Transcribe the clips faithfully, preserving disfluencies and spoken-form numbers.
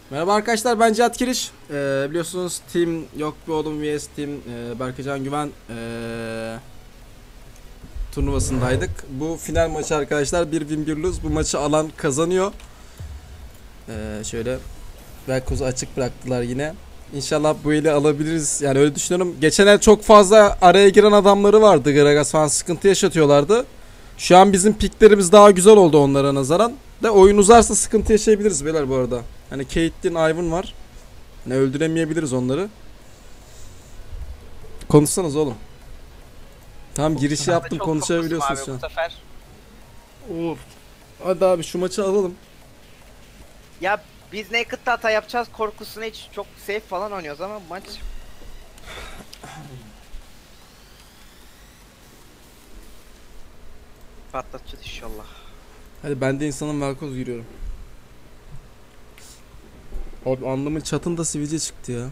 Merhaba arkadaşlar, ben Cihat Kiriş. Ee, biliyorsunuz Team Yok Bir Oğlum vs Team e, Berkecan Güven e, turnuvasındaydık. Bu final maçı arkadaşlar, bir win bir lose. Bu maçı alan kazanıyor. Ee, şöyle Velkoz'u açık bıraktılar yine. İnşallah bu eli alabiliriz. Yani öyle düşünüyorum. Geçen el çok fazla araya giren adamları vardı. Gragas falan sıkıntı yaşatıyorlardı. Şu an bizim piklerimiz daha güzel oldu onlara nazaran. De oyun uzarsa sıkıntı yaşayabiliriz beyler bu arada. Hani Caitlyn, Ivan var. Ne öldüremeyebiliriz onları. Konuşsanız oğlum. Tamam, girişi yaptım, konuşabiliyorsunuz şu an. Of. Hadi abi şu maçı alalım. Ya biz Naked'da hata yapacağız korkusuna hiç çok safe falan oynuyoruz ama maç patlatacağız inşallah. Hadi ben de insanın Velkoz giriyorum. Abi anlamın çatında sivilce çıktı ya.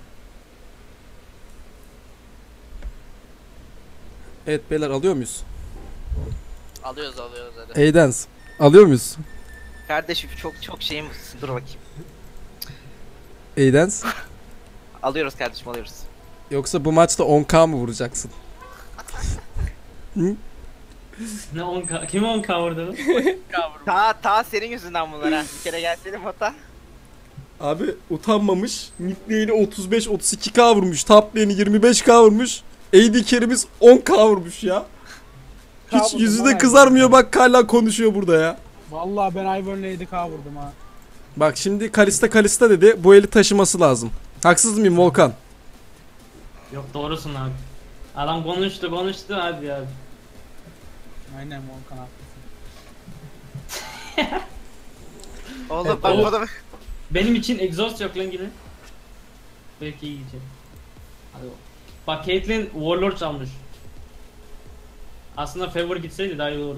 Evet beyler, alıyor muyuz? Alıyoruz alıyoruz hadi. Aydance. Alıyor muyuz? Kardeşim çok çok şeyim dur bakayım. Aydance. Alıyoruz kardeşim alıyoruz. Yoksa bu maçta on K mı vuracaksın? Hı? Ne on K? Kim on K vurdu? Ta ta senin yüzünden bunlara. Bir kere gelseydim hata. Abi utanmamış. Mid lane'i otuz beş otuz iki K vurmuş. Top lane'i yirmi beş K vurmuş. A D carry'miz on K vurmuş ya. Hiç yüzü de kızarmıyor, bak hala konuşuyor burada ya. Vallahi ben Ivern'le yedi K vurdum ha. Bak şimdi Kalista Kalista dedi. Bu eli taşıması lazım. Haksız mıyım Volkan? Yok, doğrusun abi. Adam konuştu konuştu hadi abi. Aynen Volkan haklısın. Oğlum Evet, bak oğlum. o da Benim için exhaust yok lan yine. Belki iyi gidecek. Hadi bak. Bak Caitlyn Warlord almış. Aslında Favor gitseydi daha iyi olurdu.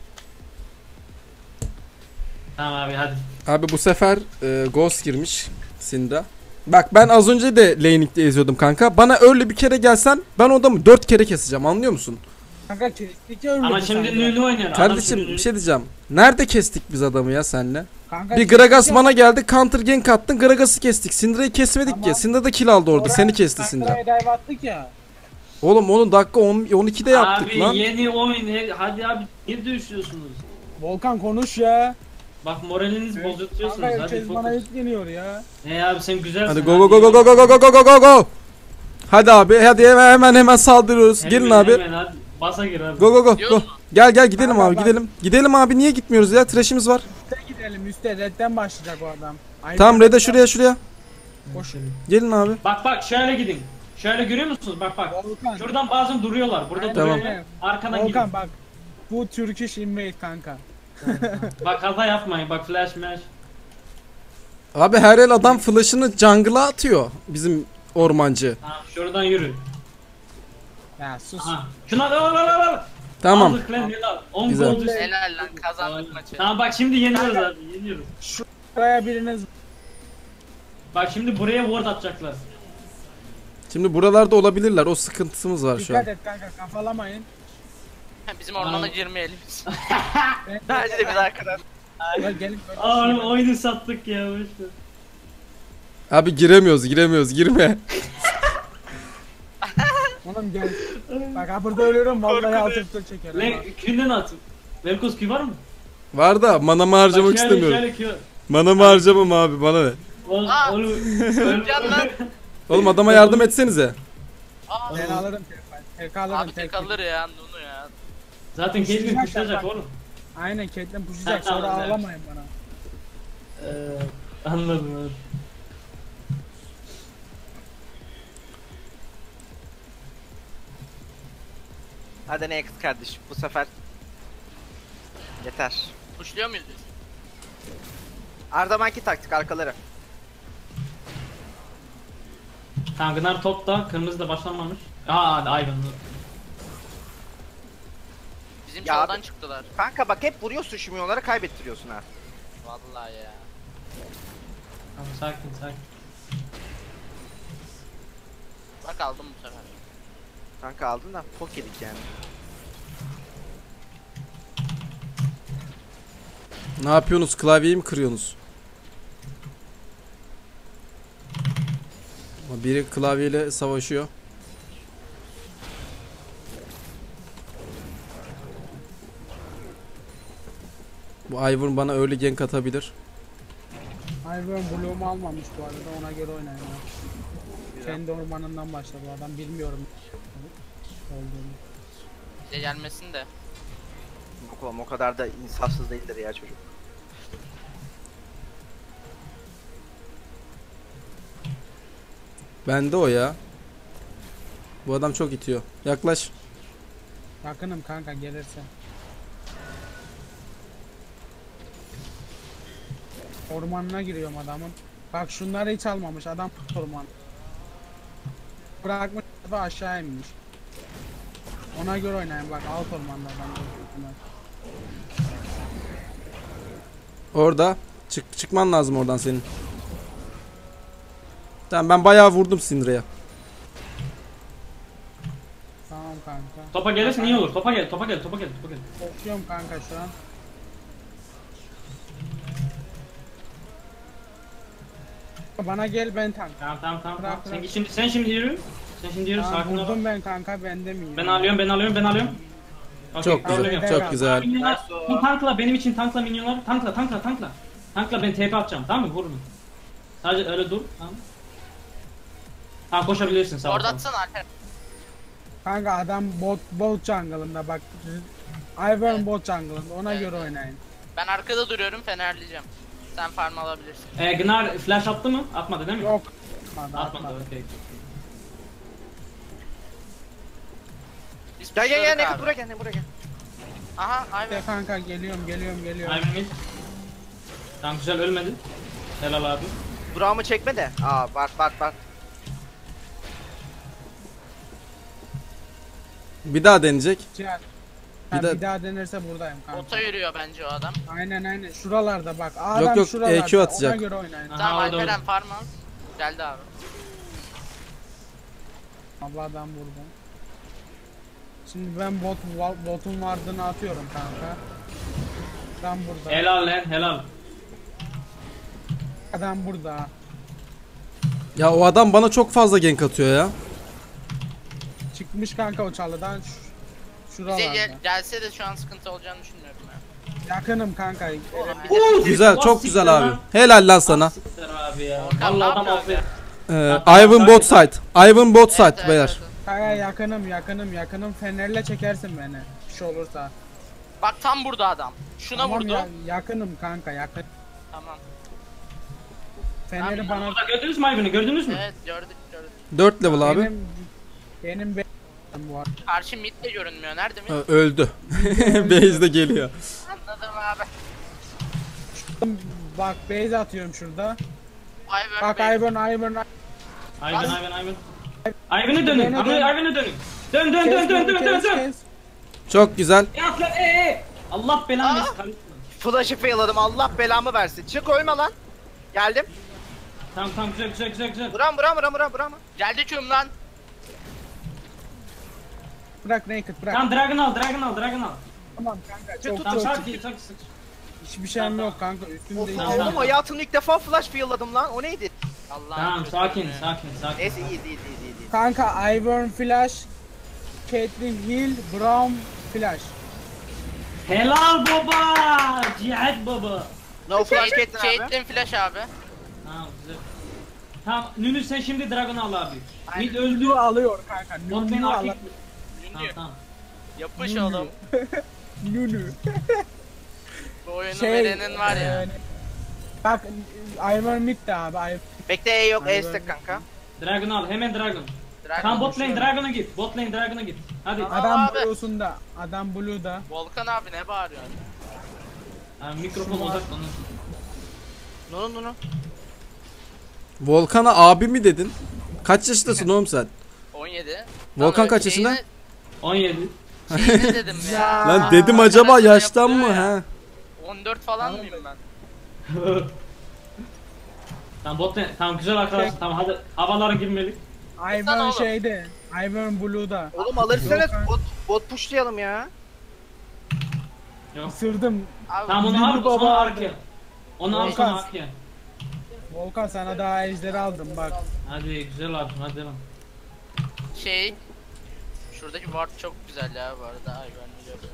Tamam abi hadi. Abi bu sefer e, Ghost girmiş Syndra. Bak ben az önce de laning'de eziyordum kanka. Bana öyle bir kere gelsen ben o adamı dört kere keseceğim, anlıyor musun? Kanka kestikçe ölmedi Ama şimdi Nülü oynuyor. Adam Kardeşim şimdi bir şey diyeceğim. Nerede kestik biz adamı ya senle? Kanka Bir Gragas bana geldi, counter gank attın, Gragas'ı kestik. Syndra'yı kesmedik Tamam. ki. Syndra da kill aldı orada. Seni kesti Syndra. Syndra. Dive attık ya. Oğlum onun dakika on, on ikide yaptık abi lan. yeni oyun. he- Hadi abi niye düşüyorsunuz? Volkan konuş ya. Bak moraliniz bozutuyorsunuz. Kanka Hadi herkes bana fokus. yükleniyor ya. He abi sen güzelsin. Hadi go go go go go go go go go go go. Hadi abi, hadi hemen hemen hemen saldırıyoruz. Hemen, Gelin abi. Hemen hadi. Basa gir abi. Go go go go. Gel gel gidelim Tamam, abi, bak. gidelim. Gidelim abi, niye gitmiyoruz ya? Trash'imiz var. Üste gidelim üste. Red'den başlayacak o adam. Aynen. Tamam Red'e şuraya şuraya. Boş. Gelin abi. Bak bak şöyle gidin. Şöyle görüyor musunuz? Bak bak. Volkan. Şuradan bazen duruyorlar. Burada Aynen, Tamam. duruyorlar. Arkadan Volkan gidin. bak. Bu Turkish invade kanka. Bak hata yapmayın. Bak flash mash. Abi her el adam flash'ını jungle'a atıyor. Bizim ormancı. Tamam şuradan yürü. Ya sus. Aha. Şuna da al al al al. Tamam. Aldık lan helal. on Güzel. gold üstü. Helal lan kazandık maçı. Tamam bak şimdi yeniyoruz abi. Yeniyoruz. Buraya biriniz Bak şimdi buraya ward atacaklar. Şimdi buralarda olabilirler. O sıkıntımız var şu an. dikkat et kanka kafalamayın. Bizim ormana Tamam. girmeyelim biz. Ben bence de biz arkadan. Gel gelin. Aa oğlum oyunu sattık ya. Boşver. Abi giremiyoruz giremiyoruz, girme. Oğlum gel. Bak ha burada ölüyorum vallahi alt üstü çekerim. Lan Q'den at. Velkos Q var mı? Var da manamı harcamak Bak şöyle, istemiyorum. Şöyle Q. Manamı harcamam abi, bana ne? Oğlum, Aa, oğlum, Can lan. Oğlum adama yardım etsenize. Aa, Ben alırım tek. Tek alırım abi tek. tek alır ya Nunu ya. Zaten Caitlyn Pushlayacak kuşlayacak bak. oğlum. Aynen Caitlyn pushlayacak Ha, sonra tamam, evet. ağlamayın bana. Ee, anladım abi. Hadi Naked kardeşim bu sefer. Yeter. Kuşluyor muyuz biz? Ardamanki taktik arkaları. Tamam Gnar topta. Kırmızı da başlanmamış. Aa hadi Ivan. Bizim Ya soldan abi- çıktılar. Kanka bak hep vuruyorsun şu onları kaybettiriyorsun ha. Vallahi ya. Tamam sakin sakin. Bak aldım bu sefer. Kanka aldın da pok yedik yani. Ne yapıyorsunuz? Klavyeyi mi kırıyorsunuz? Biri klavyeyle savaşıyor. Bu Ivern bana öyle gank atabilir. Ivern Bloom'u almamış bu arada, ona göre oynayın. ya. Kendi ormanından başladı bu adam, bilmiyorum olduğunu. Bize gelmesin de. Bakalım o kadar da insafsız değildir ya çocuk. Bende o ya. Bu adam çok itiyor. Yaklaş. Yakınım kanka gelirse. Ormanına giriyorum adamın. Bak şunları hiç almamış adam, orman. Bırakmış ve aşağı inmiş. Ona göre oynayın bak, alt ormanlardan. Orada. Çık çıkman lazım oradan senin. Tamam, ben bayağı vurdum Syndra'ya. Tamam kanka. Topa gelirsin iyi olur. Topa gel, topa gel, topa gel, topa gel. Koşuyorum kanka şu an. Bana gel, ben tank. Tamam tamam tamam. Bırak, tamam. Sen, bırak. şimdi sen şimdi yürü. Sen şimdi yürü, Tamam, sakin ol. vurdum ben kanka, bende miyim? Ben alıyorum, ben alıyorum, ben alıyorum. Okey, Çok problem güzel. yok. Çok güzel. Minyonlar, bu tankla benim için tankla minyonlar. Tankla, tankla, tankla. Tankla ben T P atacağım, tamam mı? Vurun. Sadece öyle dur, tamam. Tamam, koşabilirsin sağ ol. Orada atsana Alper. Kanka adam bot bot jungle'ında bak. Ivern Evet. bot jungle'ında, ona Evet, göre evet. oynayın. Ben arkada duruyorum, fenerleyeceğim. Sen farm alabilirsin. Ee, Gnar flash attı mı? Atmadı değil mi? Yok. Atmadı, Atmadı, atmadı. okey. Biz Gel gel gel pushladık Naked abi. buraya gel buraya gel. Aha aynen. Ya kanka geliyorum geliyorum geliyorum. Aynen mi? Tamam, güzel, ölmedi. Helal abi. Buramı çekme de. Aa bak bak bak. Bir daha deneyecek. Ciğer. Bir Ha, de- bir daha denerse buradayım kanka. Ota yürüyor bence o adam. Aynen aynen şuralarda bak. Adam Yok, yok, şuralarda. E Q atacak. Ona göre oynayın. Aha, Tamam orada, Alperen orada. farm al. Geldi abi. Abla adam burada. Şimdi ben bot botun vardığını atıyorum kanka. Adam burada. Helal lan, helal. Adam burada. Ya o adam bana çok fazla gank atıyor ya. Çıkmış kanka o çalıdan. Ş- Bize Şuralarda. gel, gelse de şu an sıkıntı olacağını düşünmüyorum ben. Yakınım kanka. Oğlum, Güzel, Oh, çok güzel siktir abi. lan. Helal lan sana. Siktir abi ya. Volkan, ne Vallahi adam yapıyor affet. Ee, Ivan bot side. Ivan bot side Evet, evet, beyler. evet. Kanka yakınım yakınım yakınım. Fenerle çekersin beni. Bir şey olursa. Bak tam burada adam. Şuna Tamam vurdu. ya, yakınım kanka yakın. Tamam. Feneri Tamam, bana. Burada gördünüz mü Ivan'ı, gördünüz mü? Evet gördük gördük. dört level abi. Benim benim be bu arada. Karşı mid de görünmüyor. Nerede Ha, mi? öldü. Base de geliyor. Anladım abi. Bak base atıyorum şurada. Ivern Bak Bey. Ivan Ivan. Ivan, Ivan, Ivan. Ivan'ı dönün, Dönün, Ivan'ı dönün. Ivan'ı dönün. Dön dön dön dön dön dön dön. Çok güzel. Yat lan, ee ee. Allah belanı Aa. versin kardeşim. Flash'ı failladım. Allah belamı versin. Çık ölme lan. Geldim. Tamam tamam, güzel güzel güzel güzel. Buram buram buram buram buram. Geldi küm lan. Bırak naked bırak. Tamam, Dragon al, Dragon al, Dragon al. Tamam kanka çok Tamam, çok. sakin sakin sakin. Hiçbir şeyim yok kanka. Üstümde Of, iki Tamam, oğlum tamam. hayatımda ilk defa flash failladım lan. O neydi? Allah. Tamam, sakin sakin sakin. Neyse iyi iyi iyi iyi. iyi. Kanka Ivern flash. Caitlyn heal. Brown flash. Helal baba, cihat baba. No flash Caitlyn abi. Caitlyn flash abi. Tamam güzel. Tamam, Nunu sen şimdi Dragon'u al abi. Mid Nunu öldü. alıyor kanka. Bot lane Nunu arkaya. alıyor. Tamam tamam. Yapış Nunu. oğlum. Nunu. Bu oyunu Şey, verenin var ya. e, Bak Ivern mid de abi. Ivern. Bekle E yok. E Aynen. istek kanka. Dragon'u al, hemen Dragon. Dragon Tamam, bot lane şöyle. Dragon'a git. Bot lane Dragon'a git. Hadi. Tamam. Adam abi. Blue'sunda. Adam Blue'da. Volkan abi ne bağırıyor? Abi, mikrofon Şunu al. uzak onun. Nunu nunu. Volkan'a abi mi dedin? Kaç yaşındasın oğlum sen? on yedi. Volkan Lan kaç şeyini- yaşında? on yedi. Şeyini dedim ya. Ya. Lan dedim acaba arasında yaştan mı yapılıyor ya. ha? on dört falan mıyım ben? Tamam bot lane. Tamam güzel arkadaşlar. Tamam hadi havalara girmelik. Ivern oğlum. şeyde. Ivern Blue'da. Oğlum alırsanız Volkan. bot, bot pushlayalım ya. Yok. Isırdım. Abi, Tamam onu Lili al, baba sonra aldı. arkaya. Onu al Volkan. sonra arkaya. Volkan sana daha ejderi aldım bak. Hadi güzel abi hadi devam. Şey. Şuradaki ward çok güzel ya bu arada. Ay ben biliyorum.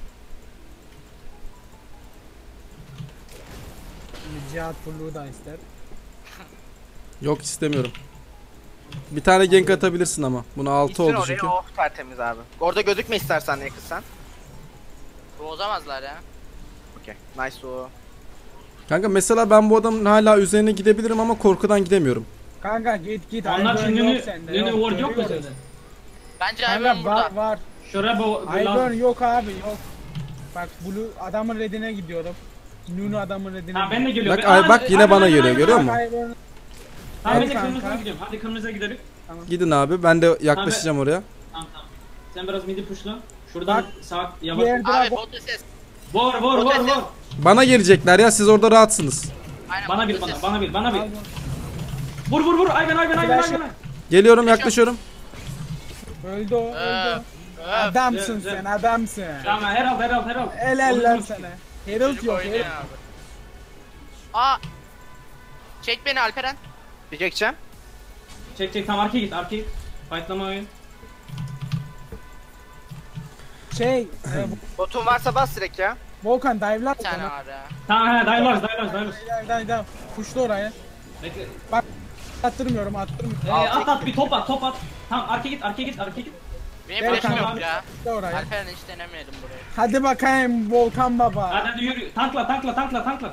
Şimdi Cihat Blue'u da ister. Yok istemiyorum. Bir tane gank atabilirsin ama. Buna altı İttir oldu oraya, çünkü. oh tertemiz abi. Orada gözükme istersen Naked sen. Bozamazlar ya. Okey. Nice o. Kanka mesela ben bu adamın hala üzerine gidebilirim ama korkudan gidemiyorum. Kanka git git. Onlar Ivern şimdi yok Nunu sende, Nunu yok, ward yok mu görüyoruz. sende? Bence Kanka Ivern var burada. var. Şuraya bu bu Ivern lazım. yok abi yok. Bak Blue adamın redine gidiyorum. Nunu adamın redine Ha ben de geliyorum. Bak, ay, bak yine bana geliyor, görüyor musun? Ivern Tamam ben de Hadi kırmızıya kanka. gidiyorum. Hadi kırmızıya gidelim. Gidin abi, ben de yaklaşacağım oraya. Tamam tamam. Sen biraz midi pushla. Şuradan Bak, sağ yavaş. diğer Abi dragon bota ses. Vur vur vur Rotate. vur. Bana gelecekler ya, siz orada rahatsınız. Aynen, Bana bir bota bana ses. bana bir bana al bir. bunu. Vur vur vur. Ayben ayben ayben Flash- ayben. Geliyorum, yaklaşıyorum. Öldü o öldü. Öf, o. öf. Adamsın güzel. sen adamsın. Tamam Herald Herald Herald. El eller Olur. sana. Herald Çocuk yok oynuyor Herald. abi. Aa. Çek beni Alperen. Bir çekeceğim. Çek çek tamam arkaya git arkaya git. Fightlama oyun. Şey e, Botun varsa bas direkt ya. Volkan dive'lar Bir tane sana. var ya. Tamam he dive'larız dive'larız dive'larız. Dive dive dive. Puştu oraya. Bekle. Attırmıyorum attırmıyorum. Ee, at at bir top at top at. Tamam arkaya git arkaya git arkaya git. Benim Gel flash'ım kanka. yok ya. Puştu oraya. Alperen hiç denemeyelim burayı. Hadi bakayım Volkan baba. Hadi hadi yürü. Tankla tankla tankla tankla.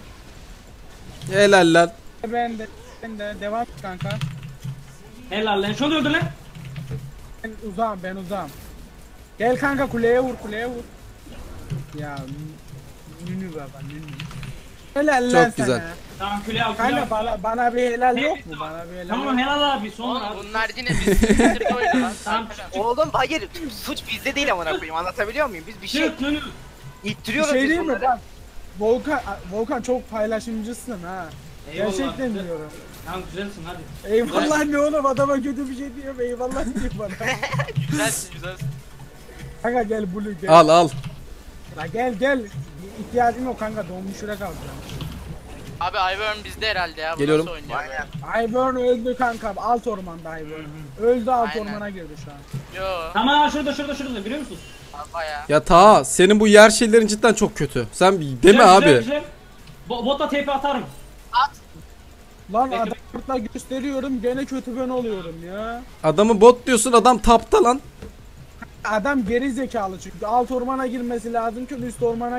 Helal lan. Ben de ben de devam et kanka. Helal lan. Şunu öldür lan. Ben uzağım ben uzağım. Gel kanka kuleye vur kuleye vur. Ya nünü baba nünü. Helal lan Çok güzel. sana. Tamam küle al küle Kanka al. bana, bana bir helal yok mu? Bana bir helal Tamam yok. helal abi sonra Oğlum abi. bunlar yine biz Twitter'da oynuyor lan. Tamam. Alperen. Oğlum hayır suç bizde değil amına koyayım, anlatabiliyor muyum? Biz bir şey Çık Nunu. Bir ittiriyoruz şey biz değil mi bunları. bak. Volkan, Volkan çok paylaşımcısın ha. Eyvallah. Gerçekten Güzel. diyorum. Tamam güzelsin hadi. Eyvallah ne oğlum adama kötü bir şey diyor eyvallah diyor bana. Güzelsin güzelsin. Kanka gel Blue gel. Al al. La gel gel. İhtiyacım yok kanka donmuş şuraya kalacağım. Abi Ivern bizde herhalde ya. Bu Geliyorum. nasıl oynuyor? Aynen. Ivern öldü kanka alt ormanda Ivern. Öldü alt Aynen. ormana girdi şu an. Yo. Tamam şurada şurada şurada biliyor musun? Baya. Ya ta senin bu yer şeylerin cidden çok kötü. Sen deme Güzel, abi. güzel, güzel. Bo botla T P atarım. Lan Peki. adamla gösteriyorum gene kötü ben oluyorum ya. Adamı bot diyorsun, adam tapta lan. Adam geri zekalı çünkü alt ormana girmesi lazım ki üst ormana.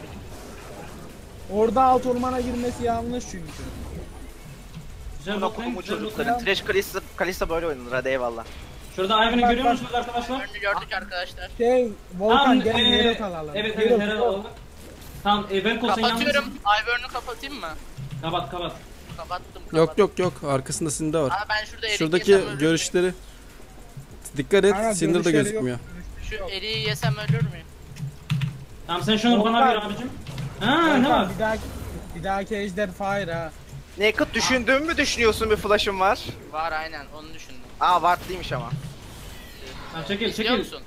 Orada alt ormana girmesi yanlış çünkü. Güzel Buna botlayın kutumu güzel çocukların. botlayın. Trash Kalista, Kalista böyle oynanır hadi eyvallah. Şurada Ivan'ı Bak, görüyor bak. musunuz arkadaşlar? Ivern'ı gördük arkadaşlar. Şey Volkan Tamam, gel ee, Herald alalım. Evet evet Herald, Herald alalım. Tamam e, ben kolsan Kapatıyorum. Ivern'ı kapatayım mı? Kapat kapat. Kapattım. Yok kapat. yok yok, arkasında Syndra var. Aa ben şurada erik Şuradaki yesem ölür müyüm? görüşleri dikkat et, Kanka, Syndra da görüşleri yok. gözükmüyor. Şu eriği yesem ölür müyüm? Tamam sen şunu bana Volkan. ver abicim. Ha ne var? Volkan, bir dahaki bir dahaki ejder fire ha. Naked düşündüğün mü düşünüyorsun, bir flash'ım var? Var aynen onu düşündüm. Aa Ward'lıymış ama. Tamam çekil Biliyor çekil. musun?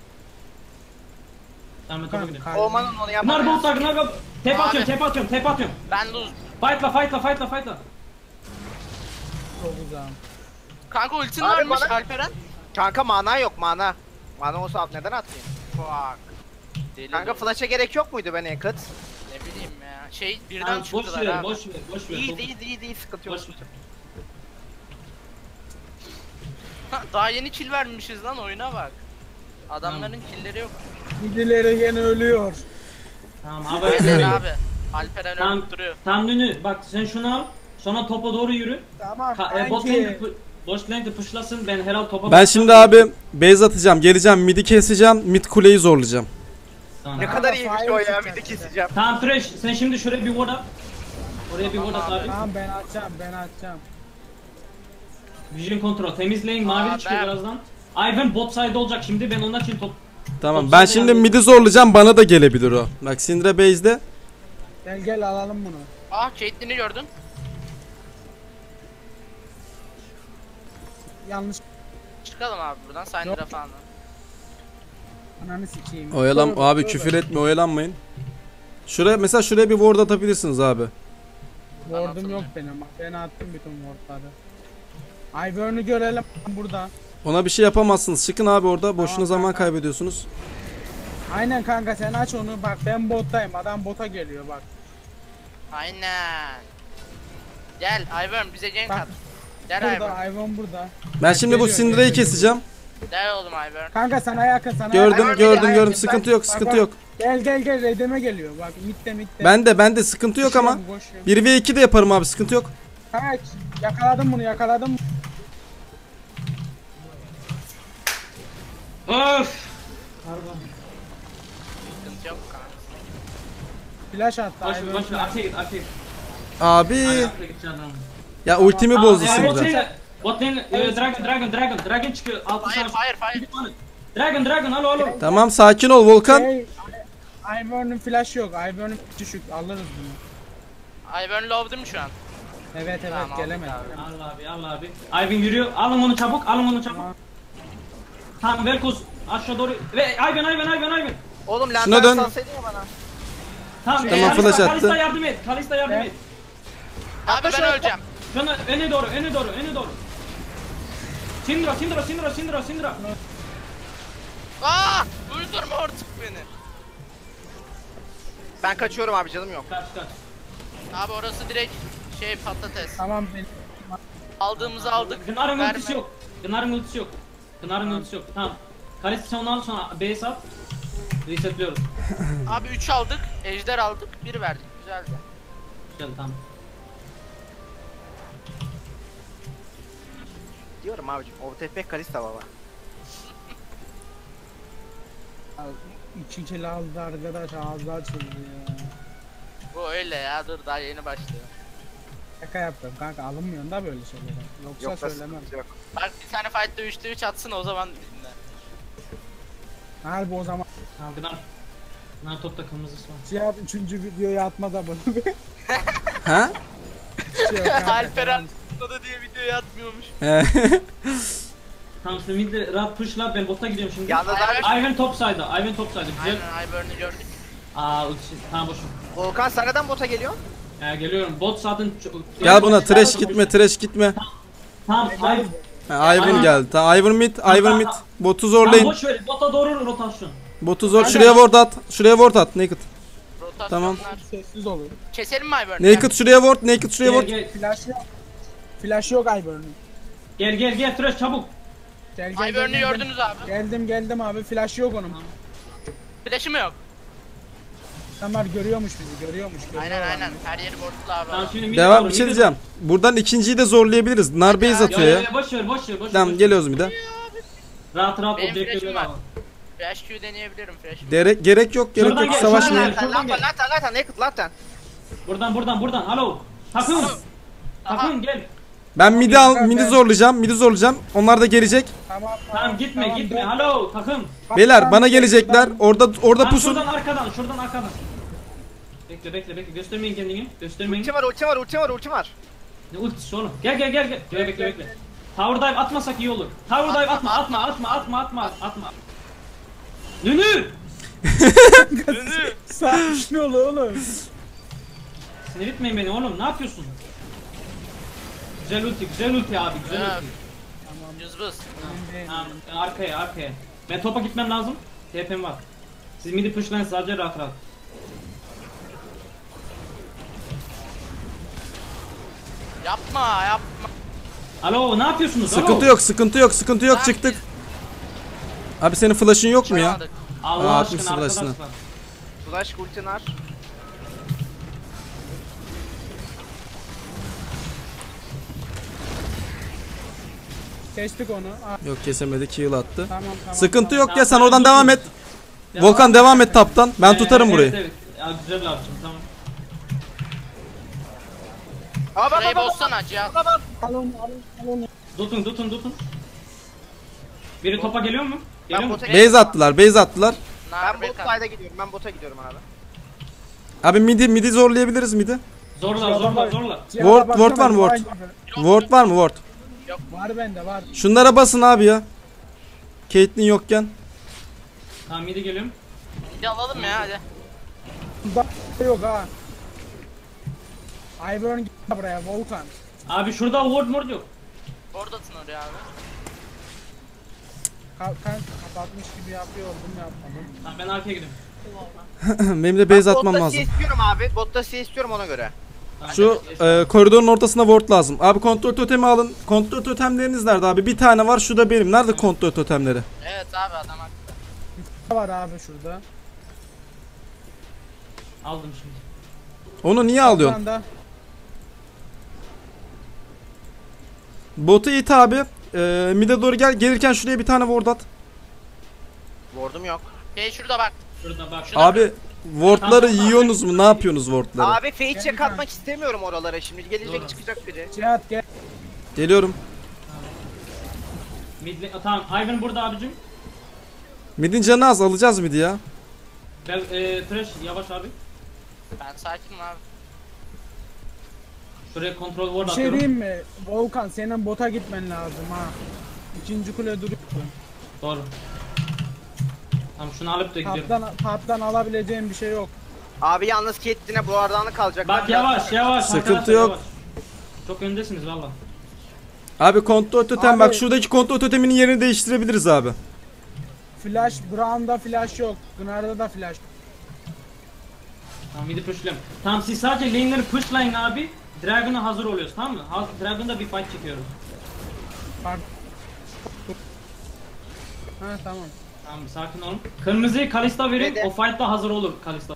Tamam topa Volkan, gidelim. kalbim. Olmanın onu Bunlar yapma. botlar bunlar bot. Tep Abi. atıyorum tep atıyorum tep atıyorum. Ben lose. Fightla fightla fightla fightla. Çok uzağım. Kanka ultin Abi varmış bana- Alperen. Kanka mana yok mana. Mana olsa at neden atmayayım? Fuck. Deli Kanka dolu. flash'a gerek yok muydu be Naked? Ne bileyim ya. Şey birden Tamam boş çıktılar ver abi. boş ver boş ver. İyi Top- iyi iyi iyi sıkıntı yok. Boş ver. Daha yeni kill vermişiz lan, oyuna bak. Adamların killleri yok. Gidileri gene ölüyor. Tamam abi. Aynen abi. Alperen Tamam. ölüp duruyor. Tamam Nünü bak sen şunu al. Sonra topa doğru yürü. Tamam Ka e, bot kanki. lane pu- boş lane de pushlasın ben Herald topa Ben şimdi abi base atacağım, geleceğim, midi keseceğim, mid kuleyi zorlayacağım. Tamam. Ne Kanka, kadar iyiymiş fire o ya, çıkacak bir de bir de. keseceğim. Tamam Thresh sen şimdi şuraya bir ward at. Oraya bir ward at abi. Tamam ben atacağım ben atacağım. Vision kontrol temizleyin mavi Aa, çıkıyor ben- birazdan. Ivan bot side olacak şimdi ben onun için top. Tamam, Çok ben güzel şimdi yani. midi zorlayacağım, bana da gelebilir o. Bak Syndra base'de. Gel gel alalım bunu. Ah Caitlyn'i gördün. Yanlış Çıkalım abi buradan. Syndra falan. ananı sikeyim. Oyalan Tövbe, abi, tövbe. küfür etme, oyalanmayın. Şuraya mesela, şuraya bir ward atabilirsiniz abi. Ward'um atılmıyor. yok benim. Ben attım bütün ward'ları. Ivern'ı görelim burada. Ona bir şey yapamazsınız. Çıkın abi orada. Boşuna Tamam, zaman tamam. kaybediyorsunuz. Aynen kanka sen aç onu. Bak ben bottayım. Adam bota geliyor bak. Aynen. Gel Ivern bize gank Bak, at. Gel Ivern. Burada Ivern burada. Ben şimdi bu geliyor, Syndra'yı geliyor. keseceğim. Gel oğlum Ivern. Kanka sana yakın sana Gördüm yakın. gördüm Aynen, gördüm. bak, Sıkıntı yok bak, sıkıntı bak. yok. Gel gel gel redeme geliyor. Bak mitte mitte. Bende bende sıkıntı yok ama. Koşuyorum, koşuyorum. bir ve iki de yaparım abi, sıkıntı yok. Kaç. Yakaladım bunu yakaladım. Öf. Pardon. Sıkıntı yok kanka. Flash attı. Boş ver Ivern boş ver. flash. Arkaya git arkaya git. Abi. Arkaya git canım. Ya ultimi bozdu Aa, bot Syndra. lane- Bot lane, e, Dragon Dragon Dragon Dragon çıkıyor. Altı Fire saniye. fire fire. Dragon Dragon alo alo. Tamam sakin ol Volkan. Şey, Ivern'ın flash yok. Ivern'ın düşük. Alırız bunu. Ivern low değil mi şu an? Evet evet Tamam, gelemez. aldık abi. Al abi al abi. Ivan yürüyor. Alın onu çabuk. Alın onu çabuk. Tamam. Tamam Velkoz aşağı doğru. Ve Ivan Ivan Ivan Ivan. Oğlum Şuna lantern dön. salsaydın ya bana. Tamam. Tamam, Kalista, flash attı. Kalista yardım et. Kalista yardım Evet. et. Abi ben öleceğim. Şuna öne doğru öne doğru öne doğru. Syndra Syndra Syndra Syndra Syndra. Aa! Öldürme artık beni. Ben kaçıyorum abi canım yok. Kaç kaç. Abi orası direkt şey patates. Tamam ben. Aldığımızı aldık. Gınar'ın Verme. ultisi yok. Gınar'ın ultisi yok. Gınar'ın ultisi yok. Tamam. Kalista ondan sonra base at. Resetliyoruz. Abi üç aldık. Ejder aldık. bir verdik. Güzeldi. Güzel tamam. Diyorum abicim. O T P Kalista baba. İki kill aldı arkadaş ağzı açıldı ya. Bu öyle ya. Dur daha yeni başlıyor. Şaka yaptım kanka alınmıyor da böyle şeyler. Yoksa Yok da söylemem. sıkıntı yok. Bak bir tane fight'ta üçte üç atsın o zaman dinle. Harbi o zaman Tamam Gınar. Gınar topta kırmızısı var. Cihat üçüncü videoyu atma da bunu bir. Ha? Şey yok kanka, Alperen da diye videoyu atmıyormuş. Tamam sen mid rahat pushla ben bota gidiyorum şimdi. Yalnız abi Ivan top side'da. Ivan top side'da. Güzel. Aynen Ivern'ı gördük. Aa ulti. Tamam boşum. Volkan sen neden bota geliyor? Ee, geliyorum. Bot zaten çok... Gel buna Bot- trash gitme trash gitme. Tamam. Ivan. Ha, Ivern geldi. Tamam Ivern mid, Ivern mid. Botu Tamam zorlayın. boş ver. Bota doğru rotasyon. Botu zor. Şuraya ward at. Şuraya ward at. Naked. Rotasyonlar. Tamam. Sessiz olun. Keselim mi Ivern'ı? Naked şuraya ward. Naked şuraya Gel ward. gel. Flash yok. Flash yok Ivern'ın. Gel gel gel trash çabuk. Gel gel. Ivern'ı gel, gördünüz abi. Geldim geldim abi flash yok onun. Flash'ı mı yok? Adamlar görüyormuş bizi görüyormuş. Aynen görüyorlar. aynen. Her yeri borçlu abi. Tamam şimdi mid Devam doğru, bir şey mid diyeceğim. Buradan ikinciyi de zorlayabiliriz. Nar base Ya, doğru. atıyor Ya, ya. ya, boş ver boş ver boş ver. Tamam boş ver. geliyoruz bir de. Rahat rahat Benim objektifleri flash'ım var. al. Flash Q deneyebilirim Flash Q. Gerek gerek yok gerek Şuradan yok gel, savaş şuradan mı? gel. Lantern Şuradan lantern gel. lantern lantern naked lantern. Buradan buradan buradan. Alo. Takım. Takım gel. Ben midi al midi zorlayacağım. Midi zorlayacağım. Onlar da gelecek. Tamam Tamam gitme tamam, gitme. dön. Alo takım. Beyler bana gelecekler. Orada orada Tamam, pusun. şuradan arkadan şuradan arkadan. Bekle bekle bekle göstermeyin kendini. Göstermeyin. Ulti var ulti var ulti var ulti var. Ne ultisi oğlum? Gel gel gel gel. Gel bekle bekle. Tower dive atmasak iyi olur. Tower dive atma atma atma atma atma atma. Nünü! Sakin ol oğlum. Sinir etmeyin beni oğlum. Ne yapıyorsun? Güzel ulti, güzel ulti abi, güzel Evet. ulti. Cızbız. Tamam, arkaya, arkaya. Ben topa gitmem lazım. T P'm var. Siz midi pushlayın sadece rahat rahat. Yapma yapma. Alo, ne yapıyorsunuz? Alo? Sıkıntı yok sıkıntı yok sıkıntı yok Lan çıktık. Abi senin flash'ın yok mu ya? Çıkamadık. Allah Aa, aşkına atmışsın flash'ını. arkadaşlar. Flash ultin var. Kestik onu. Aa, Yok kesemedi, heal attı. tamam tamam. Sıkıntı tamam. yok ya, sen oradan devam et. Volkan devam et taptan. Ben Ee, tutarım evet, burayı. Evet, ya, güzel yaptın tamam. Aa bak Şurayı bak bak. bozsana Cihat. Al onu al onu al onu. Tutun tutun tutun. Biri topa geliyor mu? Ben Geliyor mu? bota Base attılar, base attılar. Ben bot Nar side'a gidiyorum. Ben bota gidiyorum abi. Abi midi midi zorlayabiliriz midi. Zorla zorla zorla. Cihan'a Ward- baksana, ward var mı, vay ward? gibi. Ward var mı ward? Var bende var. Şunlara basın abi ya. Caitlyn yokken. Tamam midi geliyorum. Bir alalım ya hadi. Bak yok ha. Ivern gel buraya Volkan. Abi şurada ward mord yok. Orada atın oraya abi. Ka kan kapatmış gibi yapıyor oldum yapmadım. Tamam ben arkaya gidiyorum. Benim de base atmam Botta lazım. C istiyorum abi. Botta C istiyorum ona göre. Tamam, Şu ben- e, koridorun ortasına ward lazım. Abi kontrol totemi alın. Kontrol totemleriniz nerede abi? Bir tane var, şu da benim. Nerede kontrol totemleri? Evet abi adam haklı. Var abi şurada. Aldım şimdi. Onu niye alıyorsun? Buradan da Botu it abi. E, mid'e doğru gel. Gelirken şuraya bir tane ward at. Ward'um yok. Şey şurada bak. Şurada bak. Şurada. Abi wardları Tamam. yiyorsunuz mu? Ne yapıyorsunuz wardları? Abi fake check atmak istemiyorum oralara şimdi. Gelecek Doğru. çıkacak biri. Cihat gel. Geliyorum. Midle tamam Ivan burada abicim. Mid'in canı az, alacağız midi ya. Ben e, Thresh yavaş abi. Ben sakinim abi. Şuraya kontrol ward Bir şey atıyorum. diyeyim mi? Volkan senin bota gitmen lazım ha. İkinci kule duruyorsun. Doğru. Tamam şunu alıp da gidiyorum. Taptan, taptan alabileceğim bir şey yok. Abi yalnız Caitlyn'e bu arada kalacak. Bak yavaş yavaş. Sıkıntı arkadaşlar, yok. yavaş. Çok öndesiniz valla. Abi kontrol totem, Abi- bak şuradaki kontrol toteminin yerini değiştirebiliriz abi. Flash, Brown'da flash yok. Gnar'da da flash yok. Tamam midi pushlayalım. Tamam siz sadece lane'leri pushlayın abi. Dragon'a hazır oluyoruz tamam mı? Ha- Dragon'da bir fight çekiyoruz. Pardon. Ha tamam. Tamam sakin olun. Kırmızıyı Kalista verin. Ve de- O fight'ta hazır olur Kalista.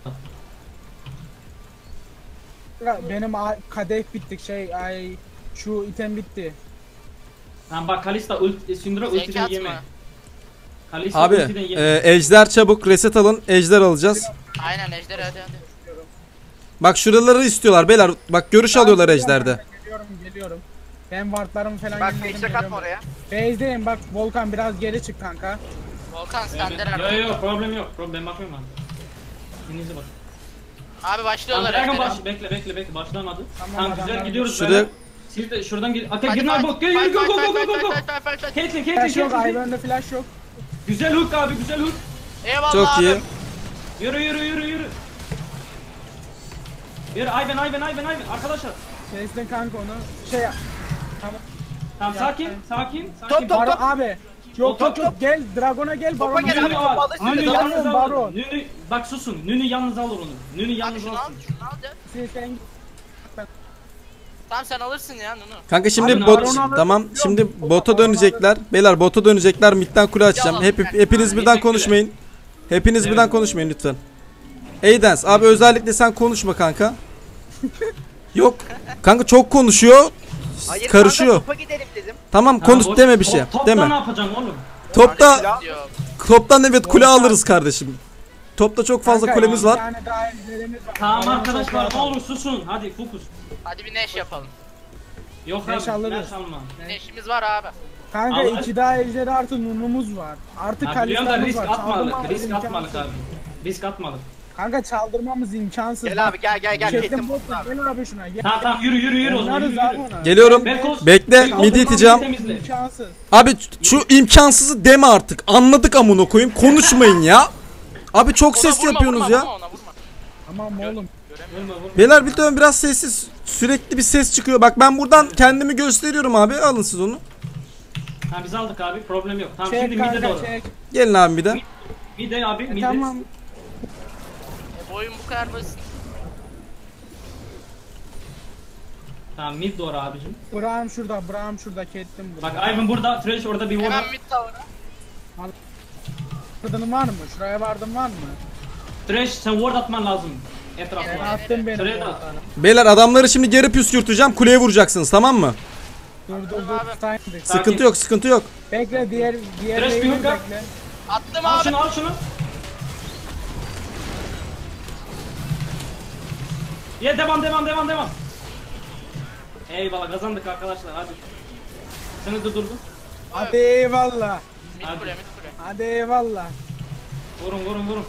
Ya benim a- kadeh bittik şey ay şu item bitti. Tamam bak Kalista ult Syndra Zeki ultiden atma. yeme. Kalista Abi ultiden yeme. e, ejder çabuk reset alın. Ejder alacağız. Aynen Ejder hadi hadi. Bak şuraları istiyorlar beyler. Bak görüş alıyorlar ejderde. Geliyorum geliyorum. Ben wardlarımı falan Bak yeniledim, fake check atma geliyorum. oraya. Base'deyim bak Volkan biraz geri çık kanka. Volkan sende Yok nerede? yok problem yok. Problem ben bakıyorum abi. Denize bak. Abi Tamam başlıyorlar Dragon Ejder'e. baş bekle bekle bekle başlamadı. Tamam, Tamam, adamlar- güzel gidiyoruz Şuraya- böyle. Siz de şuradan gir. Ate Hadi girin abi bot. Gel fight, gel go fight, go go fight, go go. fight, fight, fight, fight, fight. Caitlyn Flash Caitlyn yok, Caitlyn. Ivan'da flash yok. Güzel hook abi güzel hook. Eyvallah Çok abi. iyi. Yürü yürü yürü yürü. Yürü Ivan Ivan Ivan Ivan arkadaşlar. Base'den kanka onu şey yap. Tamam. Tamam Ya, sakin evet. sakin Top, sakin. top, Baron top. abi. Yok Top, yok yok gel Dragon'a gel Topa Baron'a gel gel. abi. Nünü Topu al. alırsın, Nünü Baron, yalnız al. Baron. onu. Nünü bak susun. Nünü yalnız alır onu. Nünü Abi yalnız şunu al alsın. şunu al ya. Sen, sen Tamam sen alırsın ya Nunu. Kanka şimdi Abi, bot Baron alır- tamam Yok, şimdi yok, bota Baron dönecekler. Beyler bota dönecekler. Mid'den kule açacağım. Yalan. Hep hepiniz Yani birden teşekkür konuşmayın. Hepiniz Evet. birden konuşmayın lütfen. Aydens abi özellikle sen konuşma kanka. Yok. Kanka çok konuşuyor. Hayır Karışıyor. kanka topa gidelim dedim. Tamam Tamam, konuş boş- deme bir şey. top- Topta ne Deme. yapacaksın oğlum? Topta Silah- Diyor. toptan evet kule Volkan. alırız kardeşim. Topta çok fazla Kanka, kulemiz bir var. tane daha ejderimiz var. Tamam Baron'u arkadaşlar toprağa ne atalım. olur susun. Hadi fokus. Hadi bir neş yapalım. Yok Neş abi. alırız. Neş alma. Neşimiz var abi. Kanka Allah- iki daha ejderi artı nunumuz var. Artı Abi biliyorum da kalistamiz risk var. atmadık. Çaldırmamız Risk imkansız. atmadık abi. Risk atmadık. Kanka çaldırmamız imkansız. Gel abi gel gel gel. Çektim Caitlyn bot bot abi. gel abi şuna gel. Tamam tamam yürü yürü yürü o zaman yürü Oynarız abi yürü. ona. Geliyorum. Berkos- Bekle Berkos- midi iteceğim. temizle. İmkansız. Abi şu imkansızı deme artık. Anladık amına koyayım. Konuşmayın ya. Abi çok Ona ses vurma, yapıyorsunuz vurma, ya. vurma, ona vurma. Tamam oğlum. Vurma, vurma. Beyler lütfen biraz sessiz. Sürekli bir ses çıkıyor. Bak ben buradan kendimi gösteriyorum abi. Alın siz onu. Tamam biz aldık abi problem yok. Tamam şimdi Çek mide kanka doğru. çek. Gelin abi bir de. Mide abi E, mide. tamam. E, bu oyun bu kadar basit. Tamam mid doğru abicim. Bram şurada, Bram şurada, Kettim burada. Bak Ivan burada, Thresh orada bir Hemen vurdu. mid tower'a. Vardın var mı? Şuraya vardın var mı? Thresh sen ward atman lazım. Ben Etrafına. attım benim. Şuraya da. wardları. Beyler adamları şimdi geri püskürteceğim. Kuleye vuracaksınız tamam mı? Dur dur dur. abi. Stein'dik. Sıkıntı yok sıkıntı yok. Bekle diğer diğer Thresh bir wave'i hook yap. bekle. Attım Al abi. şunu al şunu. Ye devam devam devam devam. Eyvallah kazandık arkadaşlar hadi. Seni durdurdum. Hadi eyvallah. Mid Hadi. kule mid kule. Hadi eyvallah. Vurun vurun vurun.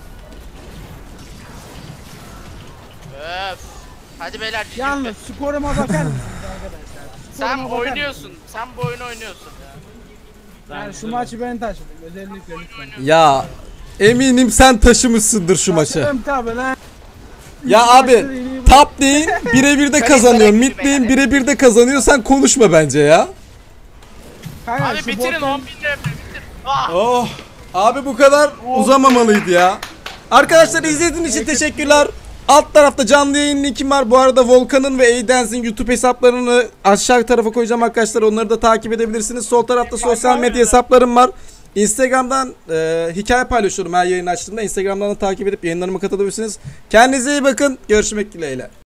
Öf. Hadi beyler. Yalnız skoruma bakar mısınız arkadaşlar? sen Skoruma bakar oynuyorsun. Sen bu oyunu oynuyorsun ya. mısınız? Yani şu maçı ben taşıdım özellikle lütfen. Ya eminim sen taşımışsındır şu maçı. Taşıdım tabi lan. Ya Üç abi maçtır iyi top lane birebir de kazanıyor. Mid lane birebir de kazanıyor. Sen konuşma bence ya. Kanka, Abi şu bitirin bot- on bin lira bitir. Ah! Oh. Abi bu kadar uzamamalıydı ya. Arkadaşlar izlediğiniz için teşekkürler. Alt tarafta canlı yayın linkim var. Bu arada Volkan'ın ve Eydans'in YouTube hesaplarını aşağı tarafa koyacağım arkadaşlar. Onları da takip edebilirsiniz. Sol tarafta sosyal medya hesaplarım var. Instagram'dan e, hikaye paylaşıyorum her yayın açtığımda. Instagram'dan da takip edip yayınlarıma katılabilirsiniz. Kendinize iyi bakın. Görüşmek dileğiyle.